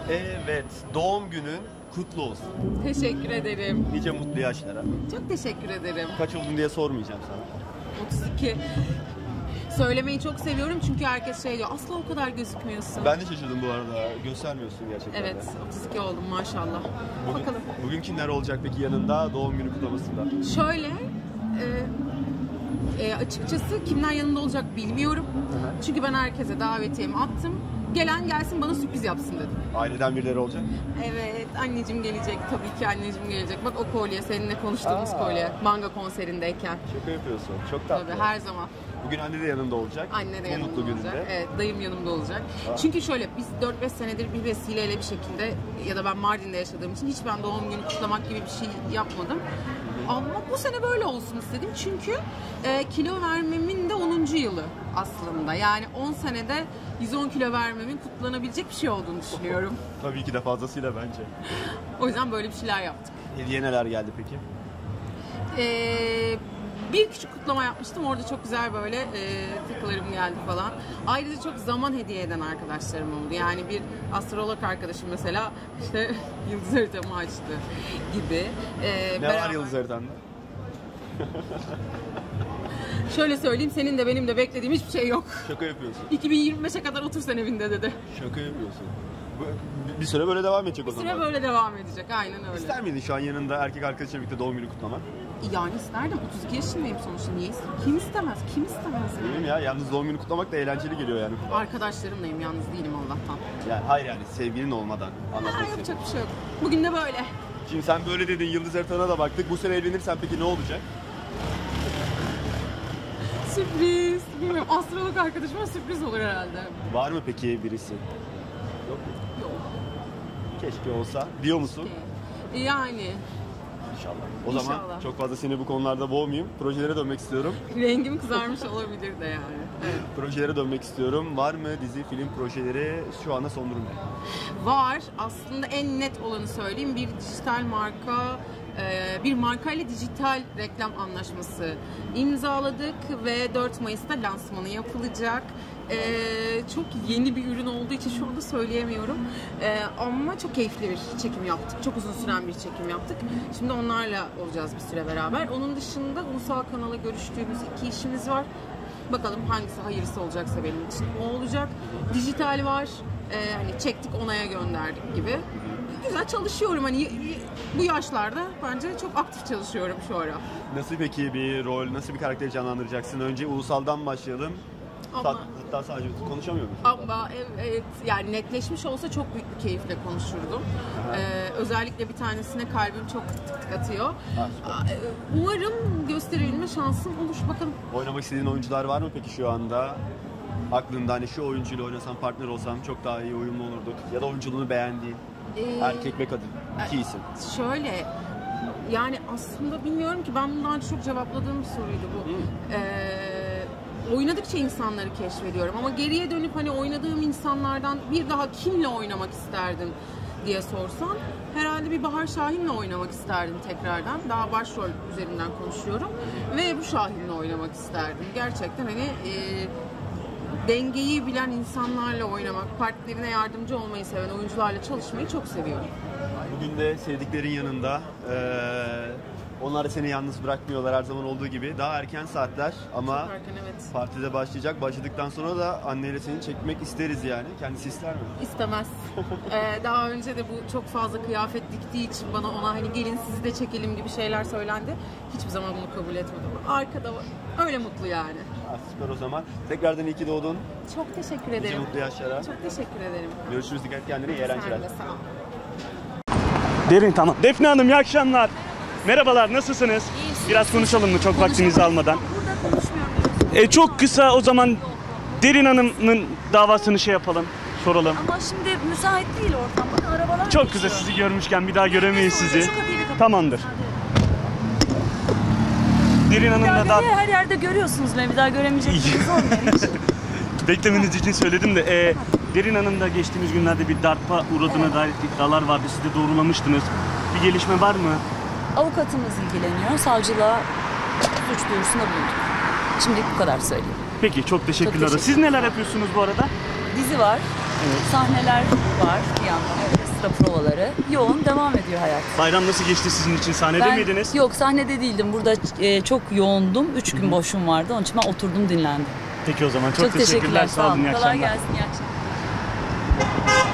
Evet, doğum günün kutlu olsun. Teşekkür ederim. Nice mutlu yaşlara. Çok teşekkür ederim. Kaç oldun diye sormayacağım sana. 32. Söylemeyi çok seviyorum çünkü herkes şey diyor, asla o kadar gözükmüyorsun. Ben de şaşırdım bu arada. Göstermiyorsun gerçekten. Evet, 32 oldum maşallah. Bakalım. Bugün kimler olacak peki yanında doğum günü kutlamasında? Şöyle, açıkçası kimler yanında olacak bilmiyorum. Çünkü ben herkese davetiyemi attım. Gelen gelsin bana sürpriz yapsın dedim. Aileden birileri olacak. Evet, anneciğim gelecek. Tabii ki anneciğim gelecek. Bak o kolye, seninle konuştuğumuz kolye. Manga konserindeyken. Şaka yapıyorsun. Çok tatlı. Tabii, her zaman. Bugün anne de yanında olacak. Anne de yanımda mutlu olacak. gününde. Evet, dayım yanımda olacak. Çünkü şöyle, biz 4-5 senedir bir vesileyle bir şekilde ya da ben Mardin'de yaşadığım için hiç ben doğum günü kutlamak gibi bir şey yapmadım. Ama bu sene böyle olsun istedim. Çünkü kilo vermemin de 10. yılı aslında. Yani 10 senede 110 kilo vermemin kutlanabilecek bir şey olduğunu düşünüyorum. Tabii ki de fazlasıyla bence. O yüzden böyle bir şeyler yaptık. Hediye neler geldi peki? Bir küçük kutlama yapmıştım. Orada çok güzel böyle takılarım geldi falan. Ayrıca çok zaman hediye eden arkadaşlarım oldu. Yani bir astrolog arkadaşım mesela işte yıldız haritamı açtı gibi. Ne var yıldız haritanda? Şöyle söyleyeyim, senin de benim de beklediğim hiçbir şey yok. Şaka yapıyorsun. 2025'e kadar otur sen evinde dedi. Şaka yapıyorsun. Bir süre böyle devam edecek o zaman. Bir süre böyle devam edecek, aynen öyle. İster miydin şu an yanında erkek arkadaşıyla birlikte doğum günü kutlamak? Yani isterdim. 32 yaşındayım sonuçta. Niye? Kim istemez? Kim istemez? Değil mi ya? Yalnız doğum günü kutlamak da eğlenceli geliyor yani. Arkadaşlarımlayım, yalnız değilim Allah'tan. Yani hayır, yani sevgilin olmadan anlatmak Yapacak bir şey yok. Bugün de böyle. Şimdi sen böyle dedin, yıldız haritana da baktık. Bu sene evlenirsen peki ne olacak? Sürpriz. Bilmiyorum, astrolog arkadaşıma sürpriz olur herhalde. Var mı peki birisi? Yok mu? Yok. Keşke olsa. Diyor musun? Yani. İnşallah. O zaman İnşallah. çok fazla seni bu konularda boğmayayım. Projelere dönmek istiyorum. Rengim kızarmış olabilir de yani. Evet. Projelere dönmek istiyorum. Var mı dizi, film projeleri şu anda son durum ne? Var. Aslında en net olanı söyleyeyim. Bir dijital marka, bir markayla dijital reklam anlaşması imzaladık ve 4 Mayıs'ta lansmanı yapılacak. Çok yeni bir ürün olduğu için şu anda söyleyemiyorum. Ama çok keyifli bir çekim yaptık. Çok uzun süren bir çekim yaptık. Şimdi onlarla olacağız bir süre beraber. Onun dışında ulusal kanala görüştüğümüz 2 işimiz var. Bakalım hangisi hayırlısı olacaksa benim için o olacak. Dijital var. Hani çektik, onaya gönderdik gibi. Güzel çalışıyorum. Hani bu yaşlarda bence çok aktif çalışıyorum şu ara. Nasıl peki bir rol, nasıl bir karakteri canlandıracaksın? Önce ulusaldan başlayalım. Hatta sadece konuşamıyor musun? Ama evet, yani netleşmiş olsa çok büyük bir keyifle konuşurdum. Özellikle bir tanesine kalbim çok tık tık atıyor. Umarım gösterebilme şansım olur. Bakalım. Oynamak istediğin oyuncular var mı peki şu anda? Aklında hani şu oyuncuyla oynasam, partner olsam çok daha iyi uyumlu olurduk. Ya da oyunculuğunu beğendiğin erkek ve kadın. 2 isim. Şöyle, yani aslında bilmiyorum ki, ben bundan çok cevapladığım bir soruydu bu. Oynadıkça insanları keşfediyorum ama geriye dönüp hani oynadığım insanlardan bir daha kimle oynamak isterdim diye sorsan herhalde bir Bahar Şahin'le oynamak isterdim tekrardan. Daha başrol üzerinden konuşuyorum ve bu Şahin'le oynamak isterdim. Gerçekten hani dengeyi bilen insanlarla oynamak, partnerine yardımcı olmayı seven oyuncularla çalışmayı çok seviyorum. Bugün de sevdiklerin yanında. Onlar da seni yalnız bırakmıyorlar her zaman olduğu gibi. Daha erken saatler ama erken, evet. Partide başlayacak. Başladıktan sonra da anneyle seni çekmek isteriz yani. Kendisi ister mi? İstemez. Daha önce de bu çok fazla kıyafet diktiği için bana ona hani gelin sizi de çekelim gibi şeyler söylendi. Hiçbir zaman bunu kabul etmedim. Arkada var. Öyle mutlu yani. Süper o zaman. Tekrardan iyi ki doğdun. Çok teşekkür ederim. Nice mutlu yaşlara. Çok teşekkür ederim. Görüşürüz. Dikkat et kendine. İyi eğlenceler. Sen de sağ ol. Derin, tamam. Defne Hanım, iyi akşamlar. Merhabalar, nasılsınız? İyiyim. Biraz konuşalım mı? Çok vaktinizi almadan. Burada konuşmuyorum. Çok kısa o zaman Derin Hanım'ın davasını şey yapalım, soralım. Ama şimdi müsait değil ortam. Bakın arabalar Çok kısa, sizi görmüşken bir daha göremeyiz sizi. Şu kapıyı bir kapatın. Tamamdır. Derin Hanım'la da... Her yerde görüyorsunuz beni, bir daha göremeyeceksiniz olmuyor. Beklemeniz için söyledim de Derin Hanım da geçtiğimiz günlerde bir darpa uğradığına dair iddialar vardı. Siz de doğrulamıştınız. Bir gelişme var mı? Avukatımız ilgileniyor. Savcılığa suç duyurusunda bulunduk. Şimdilik bu kadar söyleyeyim. Peki, çok teşekkürler. Çok teşekkür Siz neler yapıyorsunuz bu arada? Dizi var. Evet. Sahneler var bir yandan. ekstra provaları. Yoğun devam ediyor hayat. Bayram nasıl geçti sizin için? Sahnede miydiniz? Yok, sahnede değildim. Burada çok yoğundum. 3 gün boşum vardı. Onun için ben oturdum, dinlendim. Peki o zaman çok teşekkürler. Sağ olun. İyi Kolay akşamlar. gelsin. İyi akşamlar.